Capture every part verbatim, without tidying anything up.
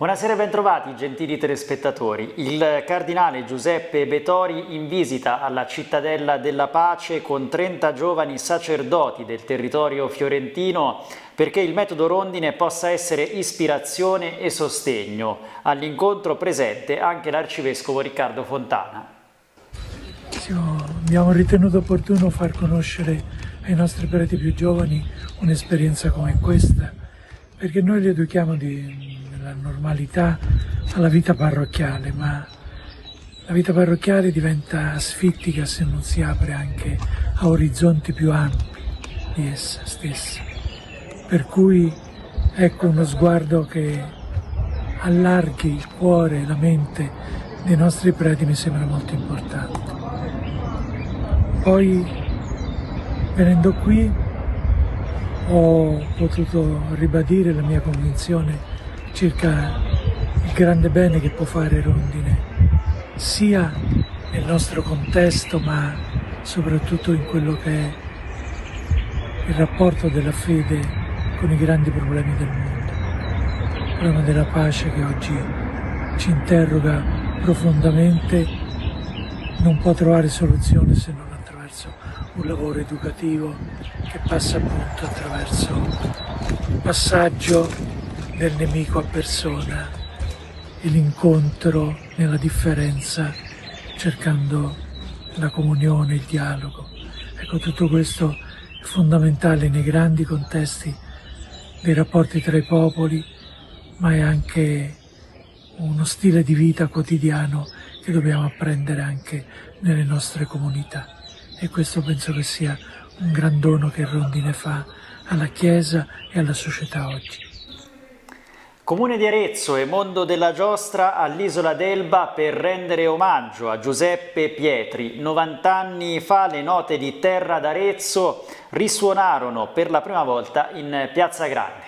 Buonasera e bentrovati gentili telespettatori. Il cardinale Giuseppe Betori in visita alla Cittadella della Pace con trenta giovani sacerdoti del territorio fiorentino perché il metodo Rondine possa essere ispirazione e sostegno. All'incontro presente anche l'arcivescovo Riccardo Fontana. Abbiamo ritenuto opportuno far conoscere ai nostri preti più giovani un'esperienza come questa, perché noi li educhiamo di la normalità alla vita parrocchiale, ma la vita parrocchiale diventa asfittica se non si apre anche a orizzonti più ampi di essa stessa. Per cui ecco uno sguardo che allarghi il cuore e la mente dei nostri preti mi sembra molto importante. Poi venendo qui ho potuto ribadire la mia convinzione circa il grande bene che può fare Rondine, sia nel nostro contesto ma soprattutto in quello che è il rapporto della fede con i grandi problemi del mondo. Il problema della pace che oggi ci interroga profondamente non può trovare soluzione se non attraverso un lavoro educativo che passa appunto attraverso il passaggio del nemico a persona e l'incontro nella differenza, cercando la comunione, il dialogo. Ecco, tutto questo è fondamentale nei grandi contesti dei rapporti tra i popoli, ma è anche uno stile di vita quotidiano che dobbiamo apprendere anche nelle nostre comunità. E questo penso che sia un gran dono che Rondine fa alla Chiesa e alla società oggi. Comune di Arezzo e Mondo della Giostra all'Isola d'Elba per rendere omaggio a Giuseppe Pietri. novant'anni fa le note di Terra d'Arezzo risuonarono per la prima volta in Piazza Grande.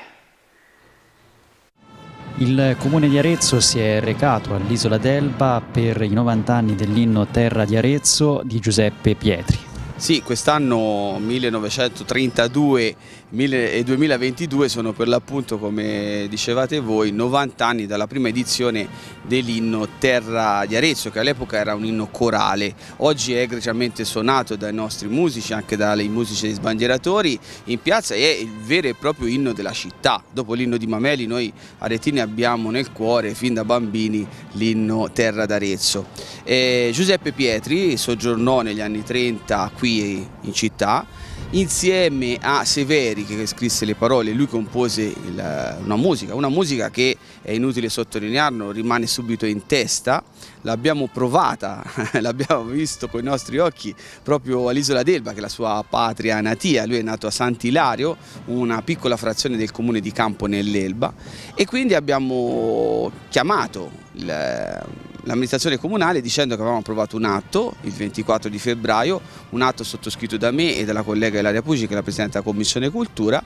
Il Comune di Arezzo si è recato all'Isola d'Elba per i novant'anni dell'inno Terra di Arezzo di Giuseppe Pietri. Sì, quest'anno millenovecentotrentadue e duemilaventidue sono per l'appunto, come dicevate voi, novanta anni dalla prima edizione dell'inno Terra di Arezzo, che all'epoca era un inno corale. Oggi è egregiamente suonato dai nostri musici, anche dai musici dei sbandieratori in piazza, e è il vero e proprio inno della città. Dopo l'inno di Mameli noi aretini abbiamo nel cuore fin da bambini l'inno Terra d'Arezzo. Giuseppe Pietri soggiornò negli anni trenta qui in città, insieme a Severi che scrisse le parole. Lui compose il, una musica, una musica che, è inutile sottolinearlo, rimane subito in testa. L'abbiamo provata, l'abbiamo visto con i nostri occhi proprio all'Isola d'Elba, che è la sua patria natia. Lui è nato a Sant'Ilario, una piccola frazione del comune di Campo nell'Elba, e quindi abbiamo chiamato l'amministrazione comunale dicendo che avevamo approvato un atto il ventiquattro di febbraio, un atto sottoscritto da me e dalla collega Ilaria Pucci, che è la Presidente della Commissione Cultura,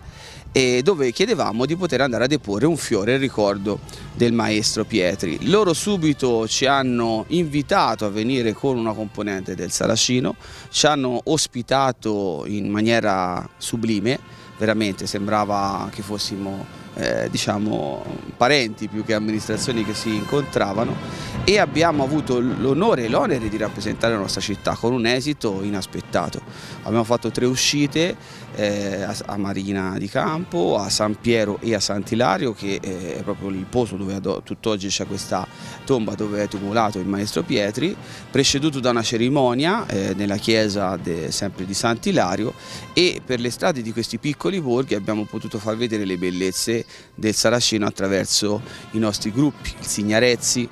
e dove chiedevamo di poter andare a deporre un fiore in ricordo del maestro Pietri. Loro subito ci hanno invitato a venire con una componente del Saracino, ci hanno ospitato in maniera sublime, veramente sembrava che fossimo eh, diciamo parenti più che amministrazioni che si incontravano, e abbiamo avuto l'onore e l'onere di rappresentare la nostra città con un esito inaspettato. Abbiamo fatto tre uscite eh, a, a Marina di Campo, a San Piero e a Sant'Ilario, che è proprio il posto dove tutt'oggi c'è questa tomba dove è tumulato il maestro Pietri, preceduto da una cerimonia eh, nella chiesa de, sempre di Sant'Ilario, e per le strade di questi piccoli borghi abbiamo potuto far vedere le bellezze del Saracino attraverso i nostri gruppi, il Signarezzi,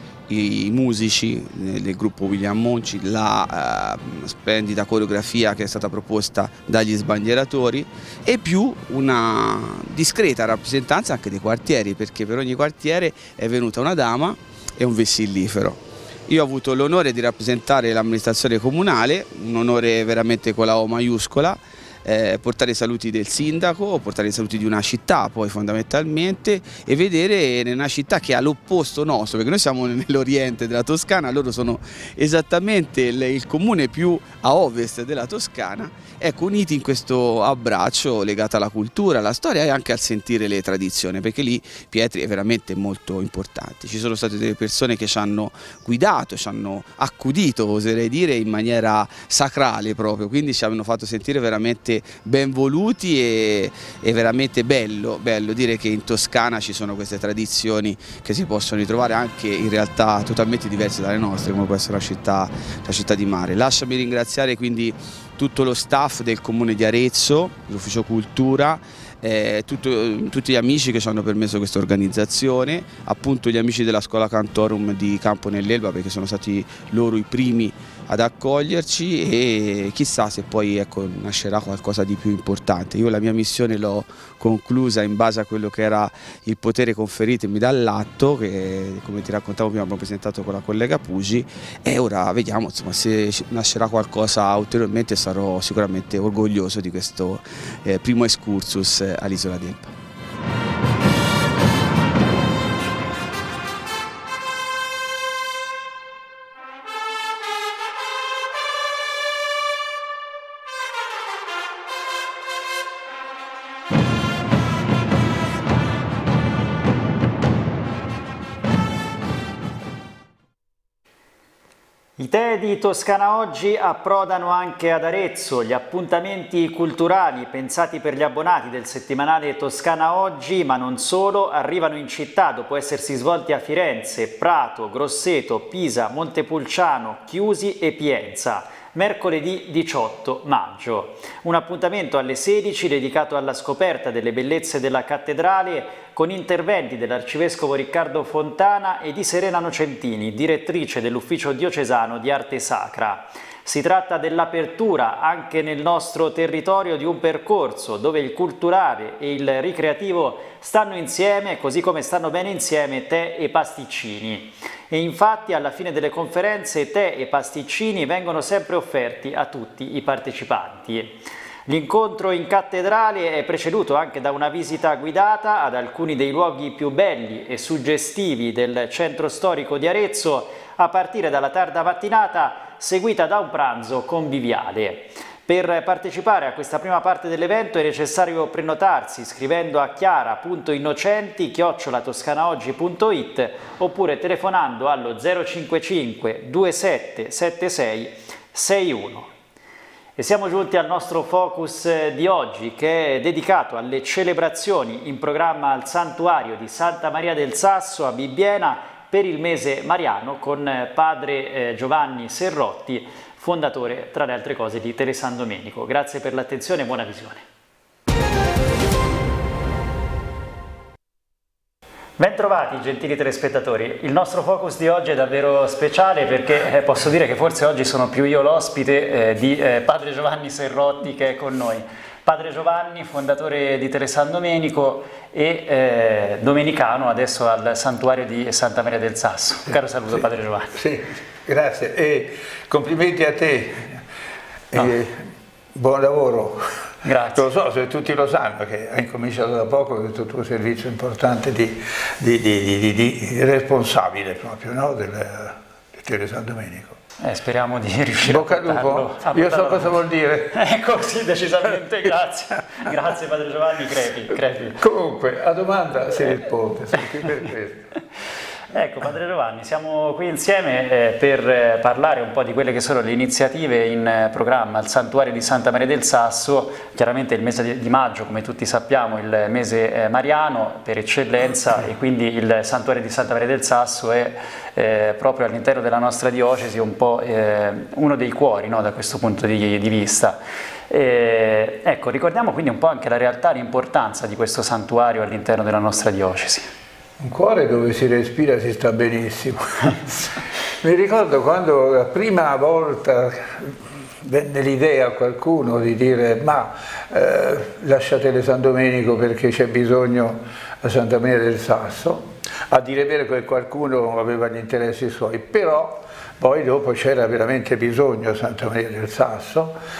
i musici del gruppo William Monci, la uh, splendida coreografia che è stata proposta dagli sbandieratori, e più una discreta rappresentanza anche dei quartieri, perché per ogni quartiere è venuta una dama e un vessillifero. Io ho avuto l'onore di rappresentare l'amministrazione comunale, un onore veramente con la O maiuscola, eh, portare i saluti del sindaco, portare i saluti di una città poi fondamentalmente, e vedere una città che è all'opposto nostro, perché noi siamo nell'oriente della Toscana, loro sono esattamente il, il comune più a ovest della Toscana, ecco, uniti in questo abbraccio legato alla cultura, alla storia e anche al sentire le tradizioni, perché lì Pietri è veramente molto importante. Ci sono state delle persone che ci hanno guidato, ci hanno accudito, oserei dire, in maniera sacrale proprio, quindi ci hanno fatto sentire veramente ben voluti e, e veramente bello, bello dire che in Toscana ci sono queste tradizioni che si possono ritrovare anche in realtà totalmente diverse dalle nostre, come può essere la città, la città di mare. Lasciami ringraziare quindi tutto lo staff del Comune di Arezzo, l'Ufficio Cultura, eh, tutto, tutti gli amici che ci hanno permesso questa organizzazione, appunto gli amici della Scuola Cantorum di Campo nell'Elba, perché sono stati loro i primi ad accoglierci, e chissà se poi, ecco, nascerà qualcosa di più importante. Io la mia missione l'ho conclusa in base a quello che era il potere conferitemi dall'atto, che come ti raccontavo prima abbiamo presentato con la collega Pugi, e ora vediamo, insomma, se nascerà qualcosa ulteriormente. Sarò sicuramente orgoglioso di questo eh, primo excursus all'Isola d'Elba. I tè di Toscana Oggi approdano anche ad Arezzo. Gli appuntamenti culturali pensati per gli abbonati del settimanale Toscana Oggi, ma non solo, arrivano in città dopo essersi svolti a Firenze, Prato, Grosseto, Pisa, Montepulciano, Chiusi e Pienza. Mercoledì diciotto maggio. Un appuntamento alle sedici dedicato alla scoperta delle bellezze della cattedrale, con interventi dell'arcivescovo Riccardo Fontana e di Serena Nocentini, direttrice dell'Ufficio Diocesano di Arte Sacra. Si tratta dell'apertura anche nel nostro territorio di un percorso dove il culturale e il ricreativo stanno insieme, così come stanno bene insieme tè e pasticcini. E infatti alla fine delle conferenze tè e pasticcini vengono sempre offerti a tutti i partecipanti. L'incontro in cattedrale è preceduto anche da una visita guidata ad alcuni dei luoghi più belli e suggestivi del centro storico di Arezzo, a partire dalla tarda mattinata, seguita da un pranzo conviviale. Per partecipare a questa prima parte dell'evento è necessario prenotarsi scrivendo a chiara punto innocenti chiocciola toscanaoggi punto it oppure telefonando allo zero cinquantacinque ventisette settantasei sessantuno. E siamo giunti al nostro focus di oggi, che è dedicato alle celebrazioni in programma al santuario di Santa Maria del Sasso a Bibbiena per il mese mariano, con padre Giovanni Serrotti, fondatore tra le altre cose di Tele San Domenico. Grazie per l'attenzione e buona visione. Bentrovati gentili telespettatori, il nostro focus di oggi è davvero speciale perché eh, posso dire che forse oggi sono più io l'ospite eh, di eh, padre Giovanni Serrotti che è con noi. Padre Giovanni, fondatore di Tele San Domenico e eh, domenicano adesso al santuario di Santa Maria del Sasso. Un caro saluto, sì, padre Giovanni. Sì, grazie e complimenti a te, no. e buon lavoro. Grazie. Lo so, se tutti lo sanno che hai incominciato da poco questo tuo servizio importante di, di, di, di, di responsabile proprio, no? del, del Tele San Domenico. Eh, speriamo di riuscire Bocca a portarlo. al lupo. Io so cosa vuol dire. Ecco, sì, decisamente, grazie. Grazie padre Giovanni, crepi, crepi. Comunque, a domanda si risponde, sono qui per questo. Ecco, padre Giovanni, siamo qui insieme eh, per eh, parlare un po' di quelle che sono le iniziative in eh, programma al santuario di Santa Maria del Sasso. Chiaramente il mese di, di maggio, come tutti sappiamo, il mese eh, mariano per eccellenza, e quindi il santuario di Santa Maria del Sasso è eh, proprio all'interno della nostra diocesi un po' eh, uno dei cuori, no, da questo punto di, di vista. Eh, ecco, ricordiamo quindi un po' anche la realtà e l'importanza di questo santuario all'interno della nostra diocesi. Un cuore dove si respira si sta benissimo. Mi ricordo quando la prima volta venne l'idea a qualcuno di dire ma eh, lasciate San Domenico perché c'è bisogno a Santa Maria del Sasso. A dire vero che qualcuno aveva gli interessi suoi, però poi dopo c'era veramente bisogno a Santa Maria del Sasso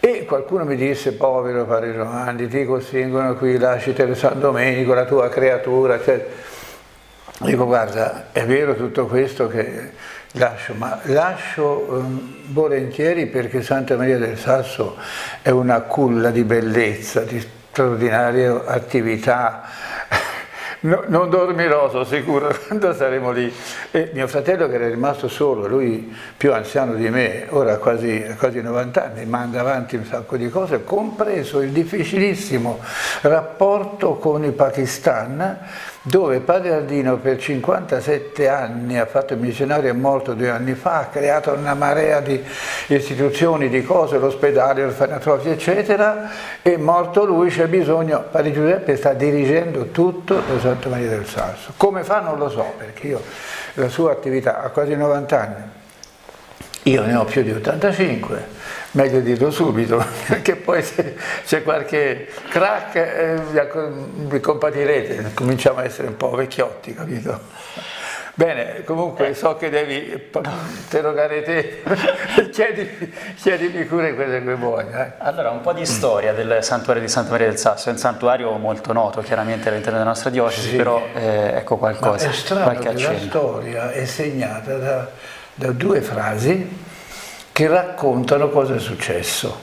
E qualcuno mi disse, povero padre Giovanni, ti costringono qui, lasciate San Domenico, la tua creatura, cioè, dico guarda, è vero tutto questo che lascio, ma lascio um, volentieri perché Santa Maria del Sasso è una culla di bellezza, di straordinaria attività. No, non dormirò, sono sicuro, quando saremo lì. E mio fratello che era rimasto solo, lui più anziano di me, ora ha quasi, quasi novanta anni, manda avanti un sacco di cose, compreso il difficilissimo rapporto con il Pakistan, dove Padre Ardino per cinquantasette anni ha fatto il missionario, è morto due anni fa, ha creato una marea di istituzioni, di cose, l'ospedale, orfanotrofi, eccetera, e morto lui c'è bisogno, Padre Giuseppe sta dirigendo tutto da Santa Maria del Sasso. Come fa non lo so, perché io la sua attività ha quasi novanta anni, io ne ho più di ottantacinque, meglio dirlo subito, perché poi se c'è qualche crack eh, vi compatirete, cominciamo a essere un po' vecchiotti, capito? Bene, comunque so che devi interrogare te, chiedimi, chiedimi pure quelle che vuoi. Eh. Allora, un po' di storia del santuario di Santa Maria del Sasso, è un santuario molto noto chiaramente all'interno della nostra diocesi, sì. Però eh, ecco qualcosa, ma è strano qualche che accenno. La storia è segnata da, da due frasi che raccontano cosa è successo.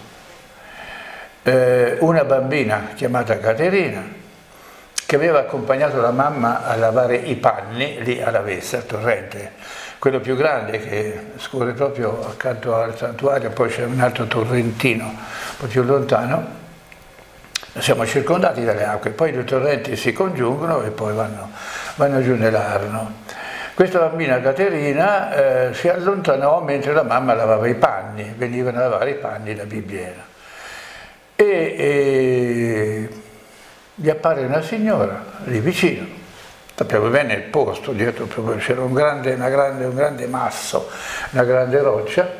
Eh, una bambina chiamata Caterina, che aveva accompagnato la mamma a lavare i panni lì alla Vessa, al torrente, quello più grande che scorre proprio accanto al santuario, poi c'è un altro torrentino un po' più lontano, siamo circondati dalle acque, poi i due torrenti si congiungono e poi vanno, vanno giù nell'Arno. Questa bambina Caterina eh, si allontanò mentre la mamma lavava i panni, venivano a lavare i panni da Bibbiena. E, e gli appare una signora lì vicino, sappiamo bene il posto, dietro c'era un grande, una grande, un grande masso, una grande roccia,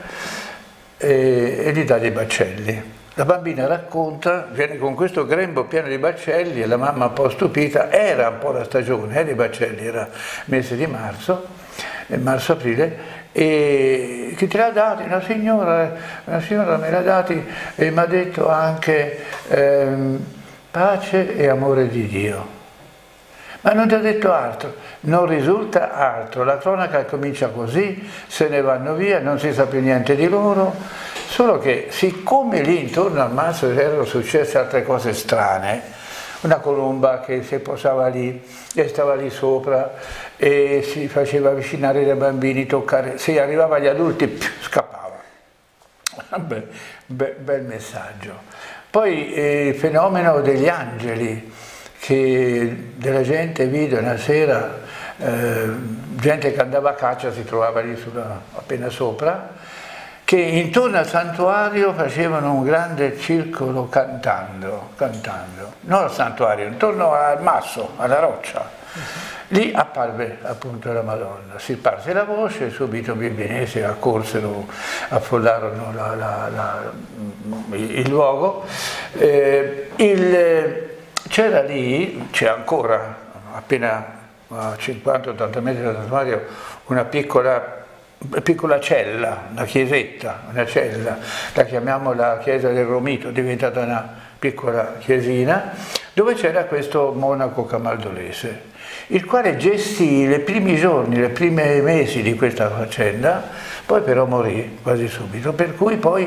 e, e gli dà dei baccelli. La bambina racconta, viene con questo grembo pieno di baccelli e la mamma un po' stupita, era un po' la stagione eh, dei baccelli, era mese di marzo, marzo-aprile, e chi te l'ha dati? Una signora, una signora me l'ha dati e mi ha detto anche ehm, pace e amore di Dio. Ma non ti ha detto altro, non risulta altro, la cronaca comincia così, se ne vanno via, non si sa più niente di loro, solo che siccome lì intorno al masso erano successe altre cose strane, una colomba che si posava lì e stava lì sopra e si faceva avvicinare dai bambini, toccare, se arrivava agli adulti più, scappava. Beh, be, bel messaggio. Poi eh, il fenomeno degli angeli, che della gente vide una sera, eh, gente che andava a caccia si trovava lì sulla, appena sopra, che intorno al santuario facevano un grande circolo cantando, cantando, non al santuario, intorno al masso, alla roccia. Lì apparve appunto la Madonna, si sparse la voce, subito i bibbinesi accorsero, affollarono la, la, la, il luogo. Eh, il, C'era lì, c'è ancora, appena a cinquanta ottanta metri dal santuario, una piccola, piccola cella, una chiesetta, una cella, la chiamiamo la chiesa del Romito, è diventata una piccola chiesina, dove c'era questo monaco camaldolese, il quale gestì i primi giorni, i primi mesi di questa faccenda, poi però morì quasi subito, per cui poi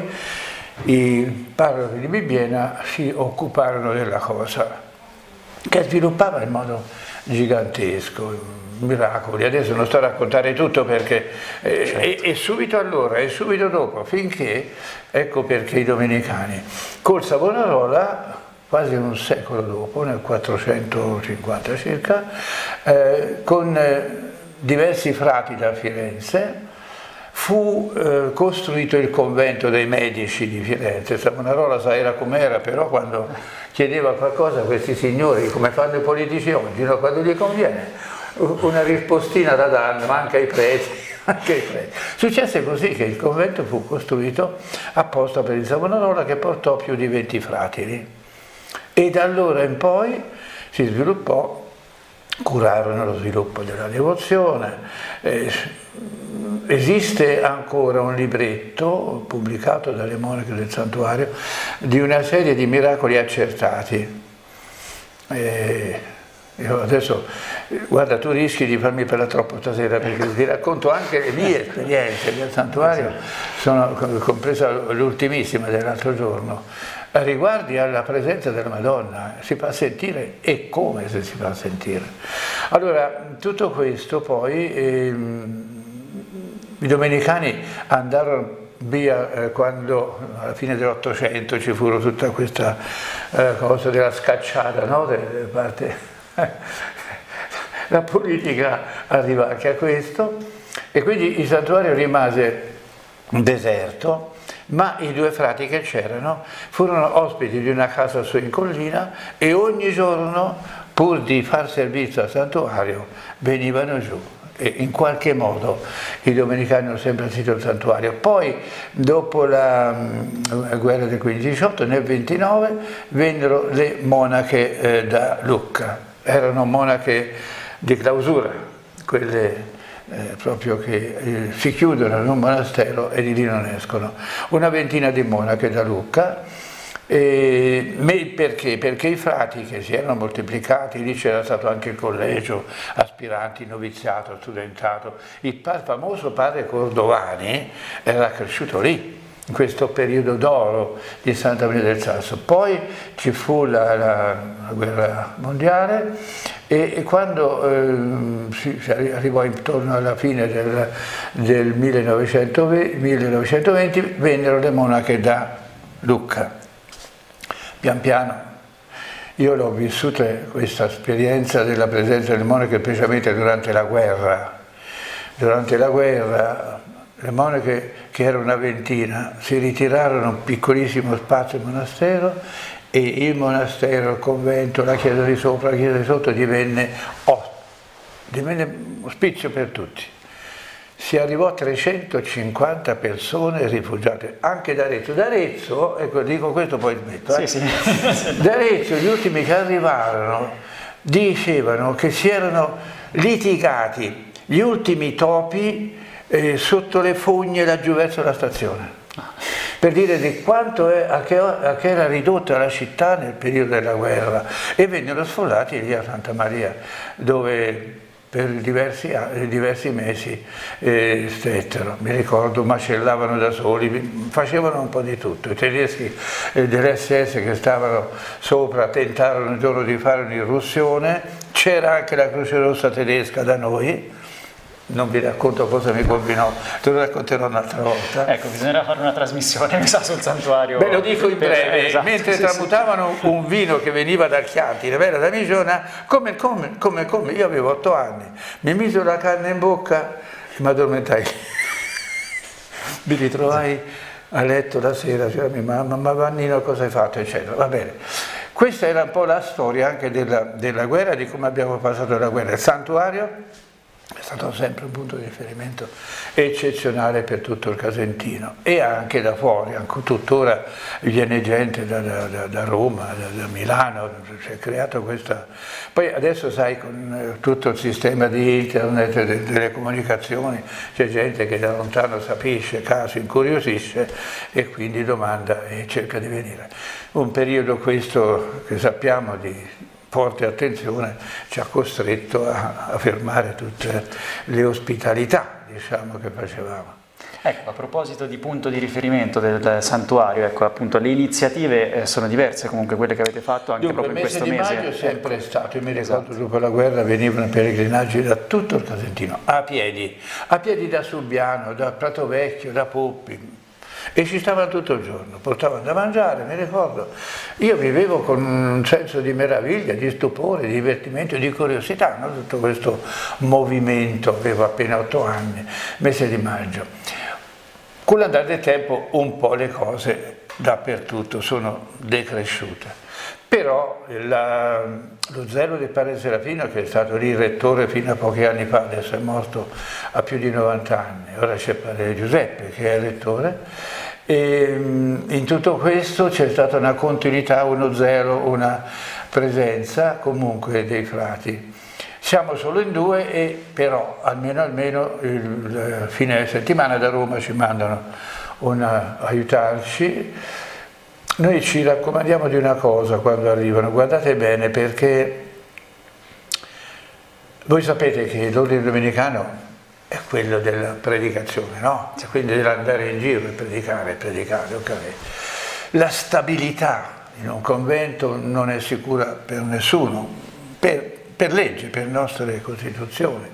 i parroci di Bibbiena si occuparono della cosa, che sviluppava in modo gigantesco, miracoli. Adesso non sto a raccontare tutto perché eh, certo. e, e subito allora e subito dopo, finché, ecco perché i domenicani, col Savonarola, quasi un secolo dopo, nel quattrocentocinquanta circa, eh, con eh, diversi frati da Firenze, fu eh, costruito il convento dei medici di Firenze. Savonarola sa era com'era, però quando chiedeva qualcosa a questi signori, come fanno i politici oggi, no? Quando gli conviene una rispostina da danno, ma anche ai preti, anche ai preti. Successe così che il convento fu costruito apposta per il Savonarola, che portò più di venti frati lì. E da allora in poi si sviluppò curarono lo sviluppo della devozione. Eh, esiste ancora un libretto pubblicato dalle monache del santuario di una serie di miracoli accertati. Eh, io adesso, guarda, tu rischi di farmi parlare troppo stasera perché ti racconto anche le mie esperienze del santuario, sono compresa l'ultimissima dell'altro giorno. Riguardi alla presenza della Madonna, si fa sentire e come se si fa sentire. Allora, tutto questo poi, ehm, i domenicani andarono via eh, quando alla fine dell'Ottocento ci furono tutta questa eh, cosa della scacciata, no? De, de parte, la politica arriva anche a questo e quindi il santuario rimase deserto. Ma i due frati che c'erano furono ospiti di una casa su in collina e ogni giorno, pur di far servizio al santuario, venivano giù. E in qualche modo i domenicani hanno sempre sentito il santuario. Poi, dopo la, la guerra del quindici diciotto, nel ventinove vennero le monache eh, da Lucca. Erano monache di clausura, quelle Eh, proprio che eh, si chiudono in un monastero e di lì non escono. Una ventina di monache da Lucca. E, perché? Perché i frati che si erano moltiplicati, lì c'era stato anche il collegio, aspiranti, noviziato, studentato. Il famoso padre Cordovani era cresciuto lì, in questo periodo d'oro di Santa Maria del Sasso. Poi ci fu la, la, la guerra mondiale e, e quando eh, si, si arrivò intorno alla fine del, del millenovecentoventi vennero le monache da Lucca. Pian piano io l'ho vissuta questa esperienza della presenza delle monache specialmente durante la guerra. Durante la guerra le monache, che erano una ventina, si ritirarono a un piccolissimo spazio del monastero e il monastero, il convento, la chiesa di sopra, la chiesa di sotto divenne, oh, divenne ospizio per tutti. Si arrivò a trecentocinquanta persone rifugiate, anche da Arezzo. Da Arezzo, ecco, dico questo poi smetto, eh? Sì, sì. Da Arezzo gli ultimi che arrivarono dicevano che si erano litigati gli ultimi topi eh, sotto le fogne laggiù verso la stazione, per dire di quanto è, a, che, a che era ridotta la città nel periodo della guerra, e vennero sfollati lì a Santa Maria, dove per diversi, diversi mesi eh, stettero. Mi ricordo, macellavano da soli, facevano un po' di tutto. I tedeschi eh, dell'esse esse che stavano sopra tentarono un giorno di fare un'irruzione, c'era anche la Croce Rossa tedesca da noi. Non vi racconto cosa mi combinò, te lo racconterò un'altra volta. Ecco, bisognerà fare una trasmissione, mi sa, sul santuario. Beh, lo dico in breve, esatto, mentre sì, tramutavano sì. un vino che veniva dal Chianti, la vera da Migiona, come, come, come, come, io avevo otto anni, mi misero la carne in bocca e mi addormentai. Mi ritrovai a letto la sera, cioè mia mamma, ma Vannino cosa hai fatto, eccetera, va bene. Questa era un po' la storia anche della, della guerra, di come abbiamo passato la guerra. Il santuario è stato sempre un punto di riferimento eccezionale per tutto il Casentino e anche da fuori, anche tuttora viene gente da, da, da Roma, da, da Milano, si è creato questa... Poi adesso sai, con tutto il sistema di internet e de, delle comunicazioni, c'è gente che da lontano capisce, caso, incuriosisce e quindi domanda e cerca di venire. Un periodo questo che sappiamo di forte attenzione ci ha costretto a, a fermare tutte le ospitalità, diciamo, che facevamo. Ecco, a proposito di punto di riferimento del santuario, ecco, appunto, le iniziative eh, sono diverse comunque quelle che avete fatto anche Dunque, proprio in questo mese. Il mese di maggio è sempre ecco. stato, io mi ricordo, Esatto. dopo la guerra venivano pellegrinaggi da tutto il Casentino, a piedi, a piedi da Subiano, da Prato Vecchio, da Poppi, e ci stavano tutto il giorno, portavano da mangiare, mi ricordo. Io vivevo con un senso di meraviglia, di stupore, di divertimento, di curiosità, no? Tutto questo movimento, avevo appena otto anni, mese di maggio. Con l'andare del tempo un po' le cose dappertutto sono decresciute. Però la, lo zelo di padre Serafino, che è stato lì rettore fino a pochi anni fa, adesso è morto a più di novanta anni, ora c'è padre Giuseppe che è rettore, e in tutto questo c'è stata una continuità, uno zelo, una presenza comunque dei frati. siamo solo in due e però almeno, almeno il fine settimana da Roma ci mandano una, aiutarci. Noi ci raccomandiamo di una cosa quando arrivano, guardate bene, perché voi sapete che l'ordine domenicano è quello della predicazione, no? Quindi dell'andare in giro e predicare, predicare, ok? La stabilità in un convento non è sicura per nessuno, per, per legge, per nostre costituzioni.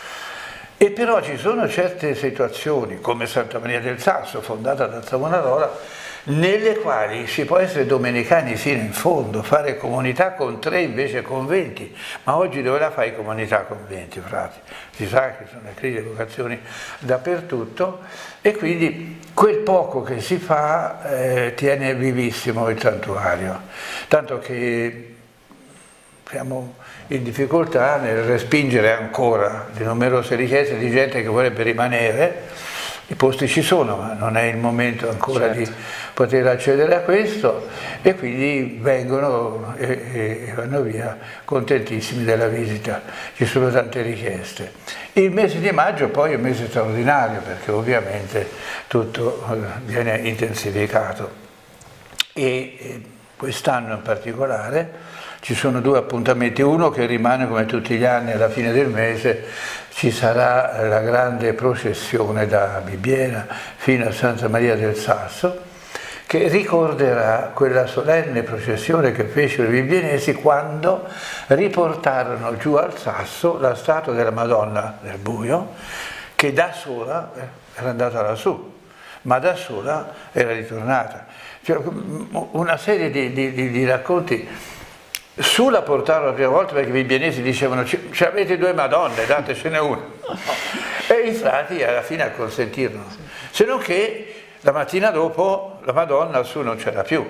E però ci sono certe situazioni, come Santa Maria del Sasso, fondata da Savonarola, nelle quali si può essere domenicani fino in fondo, fare comunità con tre invece conventi, ma oggi dove la fai comunità con venti, frati? Si sa che sono le crisi di vocazioni dappertutto e quindi quel poco che si fa eh, tiene vivissimo il santuario, tanto che siamo in difficoltà nel respingere ancora le numerose richieste di gente che vorrebbe rimanere. I posti ci sono, ma non è il momento ancora certo. di poter accedere a questo e quindi vengono e, e vanno via contentissimi della visita, ci sono tante richieste. Il mese di maggio poi è un mese straordinario perché ovviamente tutto viene intensificato e quest'anno in particolare ci sono due appuntamenti, uno che rimane come tutti gli anni alla fine del mese, ci sarà la grande processione da Bibbiena fino a Santa Maria del Sasso, che ricorderà quella solenne processione che fecero i bibbienesi quando riportarono giù al Sasso la statua della Madonna del Buio, che da sola era andata lassù, ma da sola era ritornata. Cioè, una serie di, di, di, di racconti. Su la portarono la prima volta perché i bibbienesi dicevano ci avete due Madonne, datecene una. E i frati alla fine acconsentirono. Se non che la mattina dopo la Madonna su non c'era più.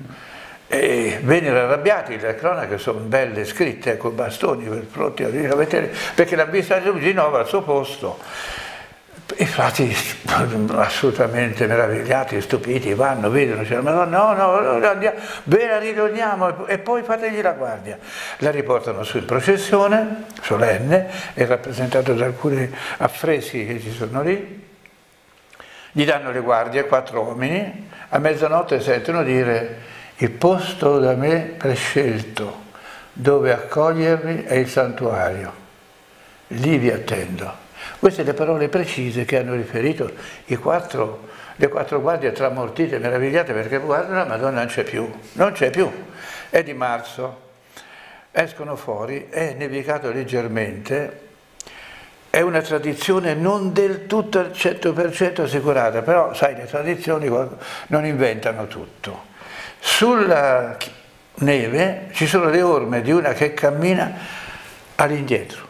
E vennero arrabbiati, le cronache sono belle scritte con bastoni pronti a vedere, perché l'ha vista di nuovo al suo posto. I frati assolutamente meravigliati, stupiti, vanno, vedono, c'è la Madonna, no, no, andiamo, ve la ritorniamo e poi fategli la guardia. La riportano su in processione, solenne, è rappresentato da alcuni affreschi che ci sono lì, gli danno le guardie, quattro uomini, a mezzanotte sentono dire il posto da me prescelto dove accogliervi è il santuario, lì vi attendo. Queste le parole precise che hanno riferito i quattro, le quattro guardie tramortite, meravigliate, perché guardano la Madonna non c'è più, non c'è più, è di marzo, escono fuori, è nevicato leggermente, è una tradizione non del tutto al cento per cento assicurata, però sai, le tradizioni non inventano tutto. Sulla neve ci sono le orme di una che cammina all'indietro.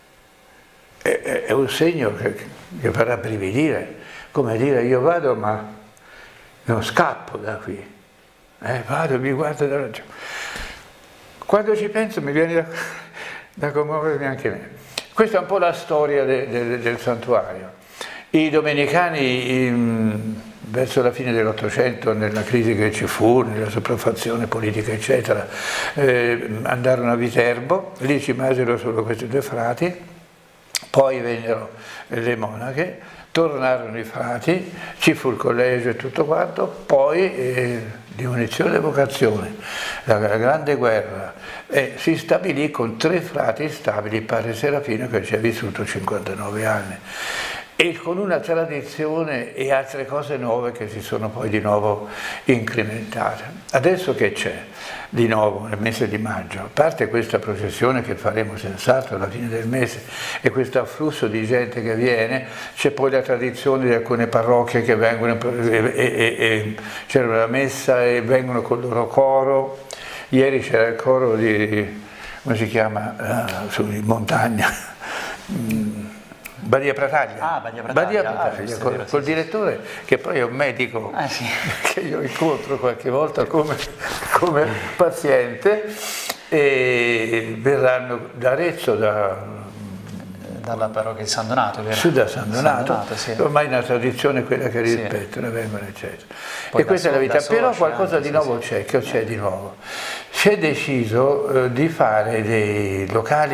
È un segno che, che farà brividire, come dire io vado ma non scappo da qui, eh, vado, mi guardo da laggiù. Quando ci penso mi viene da, da commuovermi anche me. Questa è un po' la storia de, de, del santuario. I domenicani in, verso la fine dell'Ottocento, nella crisi che ci fu, nella sopraffazione politica eccetera, eh, andarono a Viterbo, lì ci rimasero solo questi due frati. Poi vennero le monache, tornarono i frati, ci fu il collegio e tutto quanto, poi eh, diminuzione e vocazione, la, la grande guerra, e si stabilì con tre frati stabili, padre Serafino che ci ha vissuto cinquantanove anni, e con una tradizione e altre cose nuove che si sono poi di nuovo incrementate. Adesso che c'è? Di nuovo nel mese di maggio, a parte questa processione che faremo senz'altro alla fine del mese e questo afflusso di gente che viene, c'è poi la tradizione di alcune parrocchie che vengono e, e, e c'è la messa e vengono col loro coro. Ieri c'era il coro di, come si chiama, uh, su in montagna, Badia Prataglia, ah, Badia Prataglia, Badia Prataglia ah, col, vero, col sì, direttore sì. Che poi è un medico ah, sì. che io incontro qualche volta come, come paziente, e verranno da Arezzo, da, dalla parrocchia di San Donato, vero? Su da San Donato, San Donato sì. Ormai è una tradizione quella che rispettano, sì. Vengono eccetera. Poi e questa so, è la vita, so, però qualcosa di nuovo c'è, sì, che c'è di nuovo. Si è deciso eh, di fare dei locali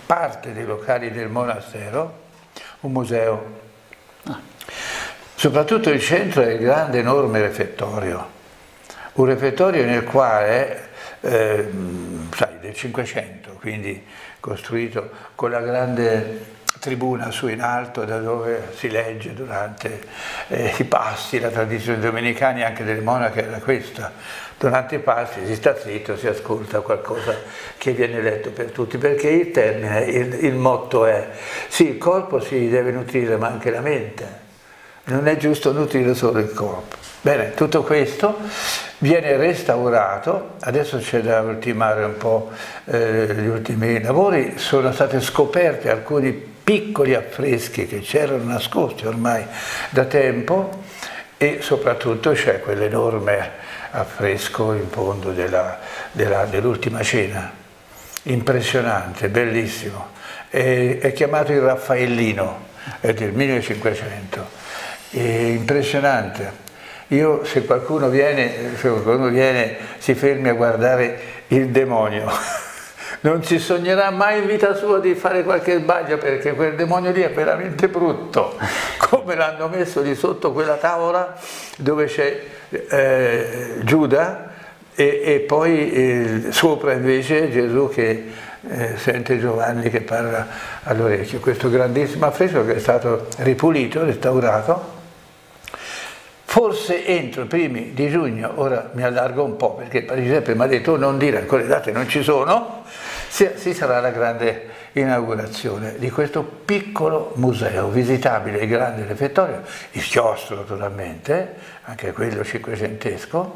parte dei locali del monastero un museo. Soprattutto il centro è il grande enorme refettorio, un refettorio nel quale, eh, sai, del Cinquecento, quindi costruito con la grande tribuna su in alto da dove si legge durante eh, i pasti, la tradizione domenicana anche delle monache era questa. Durante i pasti si sta zitto, si ascolta qualcosa che viene letto per tutti, perché il termine, il, il motto è sì, il corpo si deve nutrire ma anche la mente, non è giusto nutrire solo il corpo. Bene, tutto questo viene restaurato, adesso c'è da ultimare un po' eh, gli ultimi lavori, sono state scoperte alcuni piccoli affreschi che c'erano nascosti ormai da tempo e soprattutto c'è quell'enorme affresco in fondo dell'ultima cena, impressionante, bellissimo, è, è chiamato il Raffaellino, è del millecinquecento, è impressionante. Io, se qualcuno viene, se qualcuno viene, si fermi a guardare il demonio. Non si sognerà mai in vita sua di fare qualche sbaglio, perché quel demonio lì è veramente brutto, come l'hanno messo lì sotto quella tavola dove c'è eh, Giuda e, e poi eh, sopra invece Gesù che eh, sente Giovanni che parla all'orecchio. Questo grandissimo affresco che è stato ripulito, restaurato. Forse entro i primi di giugno, ora mi allargo un po' perché Giuseppe mi ha detto oh, non dire ancora le date, non ci sono, si, si sarà la grande inaugurazione di questo piccolo museo visitabile, il grande refettorio, il chiostro naturalmente, anche quello cinquecentesco,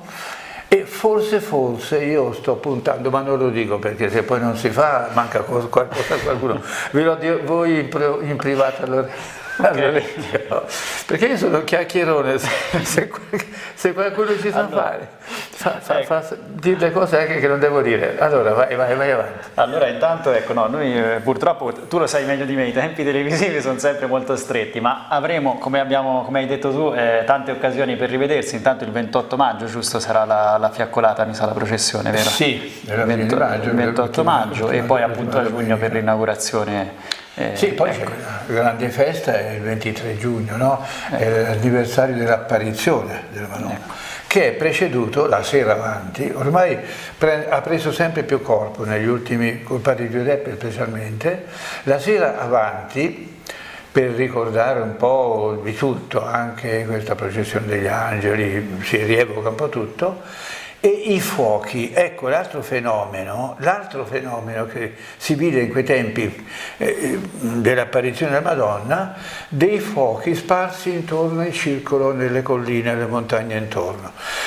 e forse, forse io sto puntando, ma non lo dico perché se poi non si fa manca qualcosa a qualcuno, ve lo dico voi in, in privato allora. Okay. Perché io sono chiacchierone, se, se qualcuno ci sa allora, fare, fa, fa, ecco. fa dire le cose anche che non devo dire. Allora vai, vai, vai avanti. Allora intanto ecco, no, noi eh, purtroppo, tu lo sai meglio di me, i tempi televisivi sono sempre molto stretti, ma avremo, come, abbiamo, come hai detto tu, eh, tante occasioni per rivedersi. Intanto il ventotto maggio, giusto, sarà la, la fiaccolata, mi sa, la processione, vero? Sì, il ventotto maggio, il ventotto maggio e poi appunto a giugno per l'inaugurazione. Eh, sì, poi ecco. La grande festa è il ventitré giugno, no? Ecco. È l'anniversario dell'apparizione della Madonna, ecco. Che è preceduto la sera avanti, ormai pre ha preso sempre più corpo negli ultimi, col padre Giuseppe specialmente, la sera avanti, per ricordare un po' di tutto, anche questa processione degli angeli, si rievoca un po' tutto, e i fuochi, ecco l'altro fenomeno, l'altro fenomeno che si vide in quei tempi eh, dell'apparizione della Madonna, dei fuochi sparsi intorno in circolo nelle colline e nelle montagne intorno.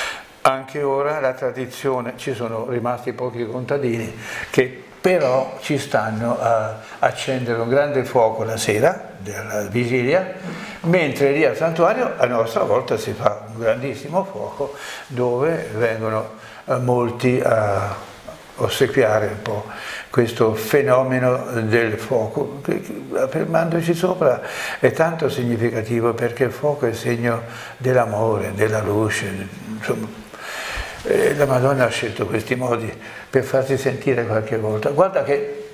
Anche ora la tradizione, ci sono rimasti pochi contadini che però ci stanno a accendere un grande fuoco la sera della vigilia, mentre lì al santuario a nostra volta si fa un grandissimo fuoco dove vengono eh, molti a ossequiare un po' questo fenomeno del fuoco, che, che fermandoci sopra è tanto significativo perché il fuoco è segno dell'amore, della luce, insomma. Eh, la Madonna ha scelto questi modi per farsi sentire qualche volta. Guarda che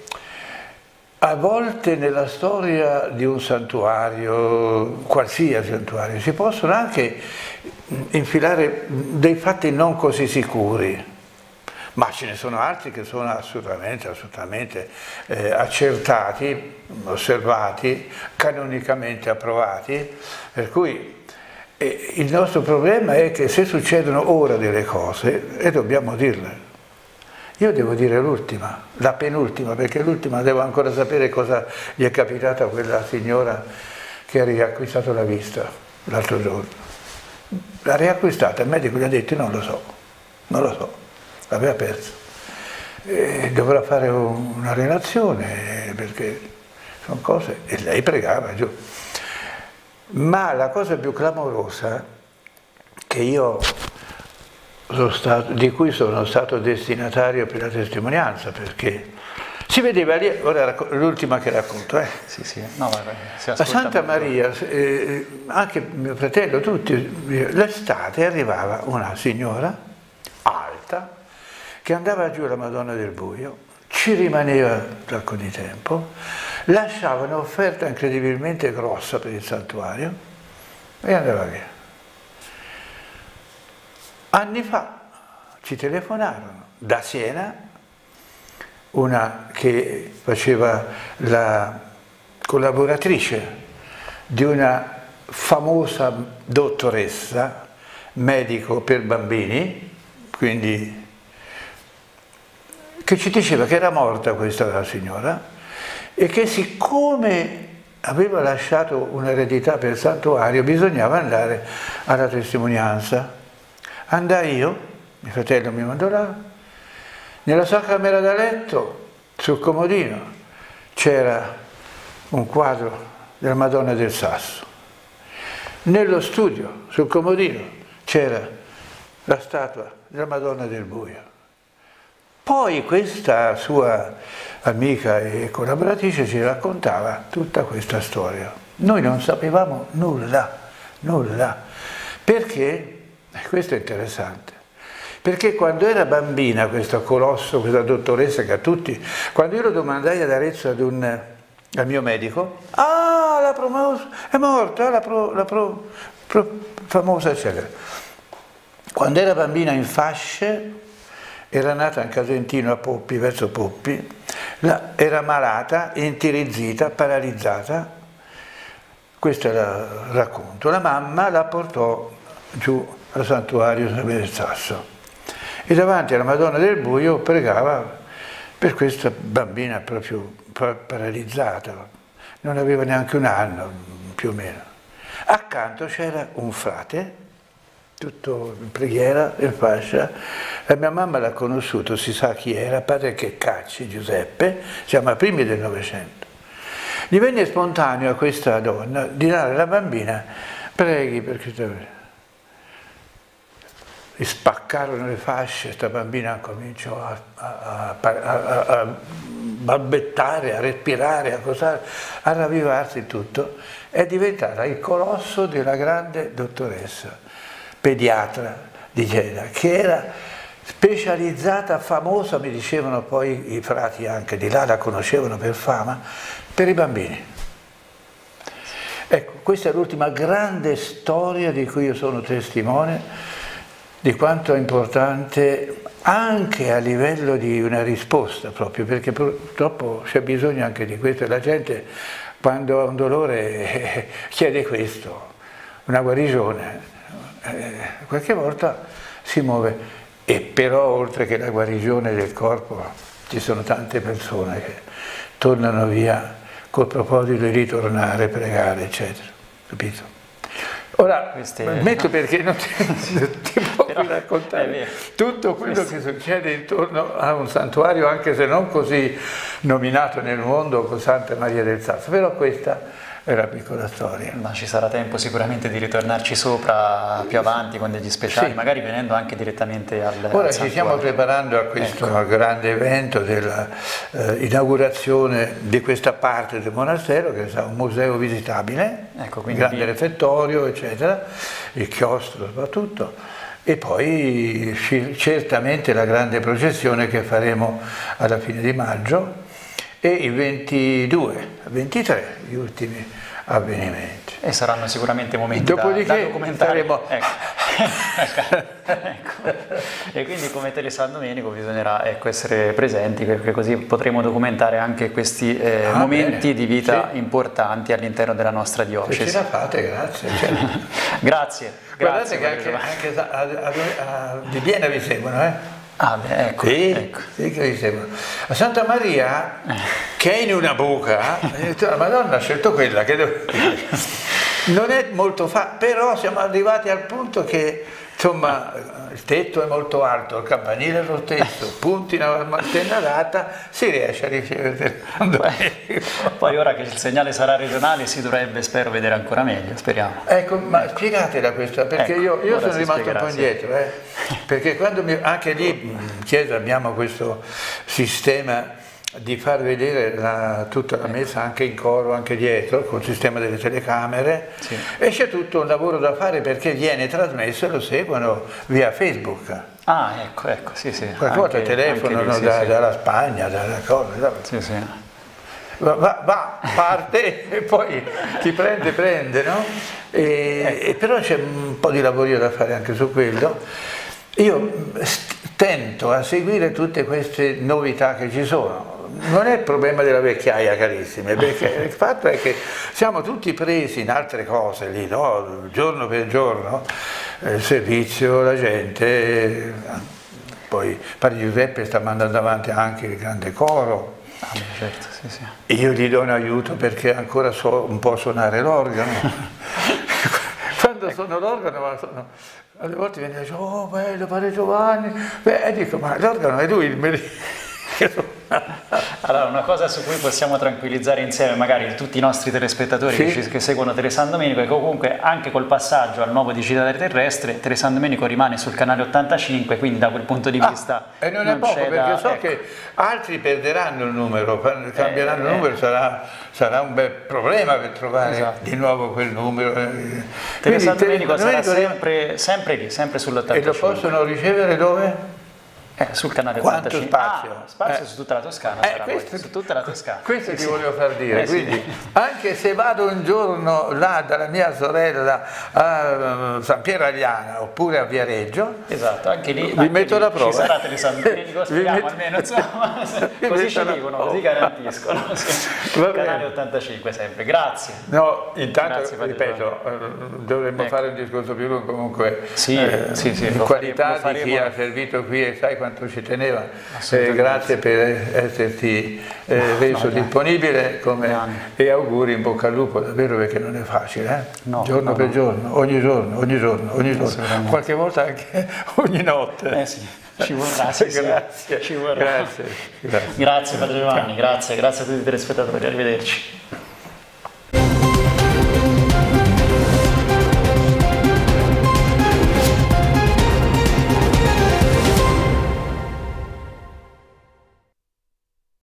a volte nella storia di un santuario, qualsiasi santuario, si possono anche infilare dei fatti non così sicuri, ma ce ne sono altri che sono assolutamente, assolutamente eh, accertati, osservati, canonicamente approvati, per cui eh, il nostro problema è che se succedono ora delle cose, e dobbiamo dirle, io devo dire l'ultima, la penultima, perché l'ultima devo ancora sapere cosa gli è capitato a quella signora che ha riacquistato la vista l'altro giorno. L'ha riacquistata, il medico gli ha detto non lo so, non lo so, l'aveva perso. E dovrà fare un, una relazione, perché sono cose, e lei pregava giù. Ma la cosa più clamorosa che io sono stato, di cui sono stato destinatario per la testimonianza, perché si vedeva lì, ora l'ultima che racconto, eh. Sì, sì. No, vai, vai. Si a Santa Maria, eh, anche mio fratello, tutti, l'estate arrivava una signora alta che andava giù alla Madonna del Buio, ci rimaneva un sacco di tempo, lasciava un'offerta incredibilmente grossa per il santuario e andava via. Anni fa ci telefonarono da Siena, una che faceva la collaboratrice di una famosa dottoressa, medico per bambini, quindi che ci diceva che era morta questa signora e che siccome aveva lasciato un'eredità per il santuario bisognava andare alla testimonianza. Andai io, mio fratello mi mandò là, nella sua camera da letto, sul comodino, c'era un quadro della Madonna del Sasso. Nello studio, sul comodino, c'era la statua della Madonna del Buio. Poi questa sua amica e collaboratrice ci raccontava tutta questa storia. Noi non sapevamo nulla, nulla, perché, questo è interessante, perché quando era bambina questa colosso, questa dottoressa che a tutti, quando io lo domandai ad Arezzo ad un, al mio medico, ah, la famosa, è morta, la, pro, la pro, pro, famosa eccetera. Quando era bambina in Fasce, era nata in Casentino a Poppi, verso Poppi, la, era malata, intirizzita, paralizzata, questo era il racconto. La mamma la portò giù al santuario del Sasso e davanti alla Madonna del Buio pregava per questa bambina proprio paralizzata, non aveva neanche un anno più o meno. Accanto c'era un frate, tutto in preghiera, in fascia. La mia mamma l'ha conosciuto, si sa chi era, padre Checcacci, Giuseppe, siamo ai primi del Novecento. Gli venne spontaneo a questa donna di dare alla bambina, preghi per questa bambina. E spaccarono le fasce, questa bambina cominciò a, a, a, a, a balbettare, a respirare, a, cosare, a ravvivarsi tutto. È diventata il colosso della grande dottoressa pediatra di Gela, che era specializzata, famosa, mi dicevano poi i frati anche di là, la conoscevano per fama, per i bambini. Ecco, questa è l'ultima grande storia di cui io sono testimone, di quanto è importante anche a livello di una risposta proprio, perché purtroppo c'è bisogno anche di questo, e la gente quando ha un dolore chiede questo, una guarigione. Eh, qualche volta si muove, e però oltre che la guarigione del corpo ci sono tante persone che tornano via col proposito di ritornare, pregare, eccetera, capito? Ora, Queste... metto perché non ti, ti può raccontare tutto quello Queste... che succede intorno a un santuario, anche se non così nominato nel mondo con Santa Maria del Sasso, però questa è la piccola storia. Ma ci sarà tempo sicuramente di ritornarci sopra più avanti con degli speciali, sì, magari venendo anche direttamente al Ora al ci stiamo preparando a questo ecco. grande evento dell'inaugurazione eh, di questa parte del monastero, che sarà un museo visitabile, ecco, un grande refettorio, eccetera, il chiostro soprattutto, e poi certamente la grande processione che faremo alla fine di maggio, e il ventidue, ventitré gli ultimi avvenimenti. E saranno sicuramente momenti Dopodiché da, da documentare. Saremo... Ecco. Ecco. E quindi come Tele San Domenico bisognerà ecco, essere presenti, perché così potremo documentare anche questi eh, ah, momenti bene. di vita sì. importanti all'interno della nostra diocesi. Se ce la fate, grazie. Cioè... grazie. Guardate grazie che anche, anche a, a, a, di Biena vi seguono, eh? Ah, beh, ecco, sì, ecco. Sì, che vi seguono. A Santa Maria, che è in una buca, la Madonna ha scelto quella che deve... non è molto facile, però siamo arrivati al punto che insomma il tetto è molto alto, il campanile è lo stesso, punti una tennarata, si riesce a ricevere. Poi ora che il segnale sarà regionale si dovrebbe, spero, vedere ancora meglio, speriamo. Ecco, ma ecco. spiegatela questa, perché ecco, io, io sono rimasto un po' indietro, eh? Perché quando mi, anche lì in chiesa abbiamo questo sistema di far vedere la, tutta la messa anche in coro, anche dietro, col sistema delle telecamere, sì. e c'è tutto un lavoro da fare perché viene trasmesso e lo seguono via Facebook. Ah, ecco, ecco, sì, sì. Qualche volta telefonano da, sì, dalla Spagna, dalla cosa. Da... Sì, sì. Va, va, va, parte e poi chi prende, prende, no? E, e però c'è un po' di lavoro da fare anche su quello. Io tento a seguire tutte queste novità che ci sono. Non è il problema della vecchiaia, carissimi, perché il fatto è che siamo tutti presi in altre cose lì, no? Giorno per giorno, il servizio, la gente, poi Padre Giuseppe sta mandando avanti anche il grande coro. Ah, certo, sì, sì. Io gli do un aiuto perché ancora so un po' suonare l'organo. Quando ecco. Suono l'organo, sono... alle volte viene e dice, oh bello Padre Giovanni, beh, e dico, ma l'organo è lui il merito. Allora, una cosa su cui possiamo tranquillizzare insieme magari tutti i nostri telespettatori, sì, che, ci, che seguono Tele San Domenico, è che comunque anche col passaggio al nuovo digitale terrestre Tele San Domenico rimane sul canale ottantacinque, quindi da quel punto di vista ah, e non è non poco perché da, so ecco. che altri perderanno il numero, cambieranno eh, il numero, eh. sarà, sarà un bel problema per trovare esatto. di nuovo quel numero. Tele San Domenico sarà sempre, sempre lì, sempre sull'ottantacinque. E lo possono ricevere dove? Eh, sul canale Quanto ottantacinque. spazio? Ah, spazio eh. su tutta la Toscana, eh, sarà questo, poi, su tutta la Toscana. Questo sì, ti sì. volevo far dire, eh, quindi sì. anche se vado un giorno là dalla mia sorella a San Piero Agliana oppure a Viareggio, esatto, anche lì, vi anche metto lì la prova. Ci sarà Tele San Domenico, speriamo metto... almeno, insomma, così ci dicono, così garantiscono. Sì. Canale ottantacinque sempre, grazie. No, intanto, grazie, ripeto, dovremmo ecco. fare un discorso più lungo comunque, sì, eh, sì, sì, in qualità faremo, di chi ha servito qui e sai quanto ci teneva. Eh, grazie per esserti eh, no, reso no, disponibile come, no. e auguri in bocca al lupo, davvero, perché non è facile, eh? no, giorno no, per no. giorno, ogni giorno, ogni giorno, ogni giorno, qualche volta anche ogni notte. Eh sì, ci vorrà, sì, grazie, ci vorrà. Grazie, grazie. Grazie Padre Giovanni, grazie, grazie a tutti i telespettatori, arrivederci.